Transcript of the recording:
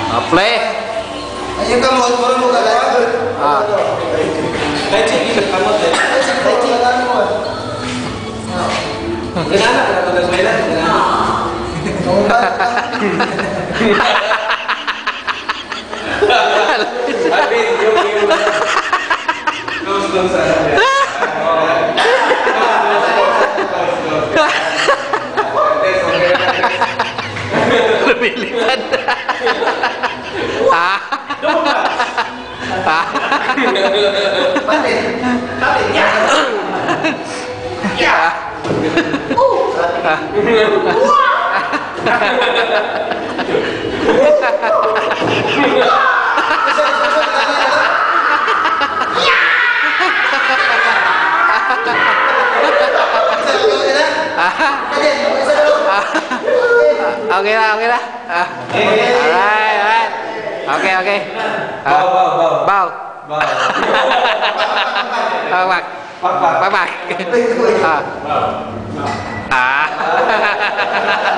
Play. Ayun ka mo, puro mo gagawin. Kahit sige, kamot din. Kahit sige, mo. Ganana ka na ito, Gaswela. Alvin, yung close sa lumilipad. Okay lah. Alright. Okay. Bow. Bak.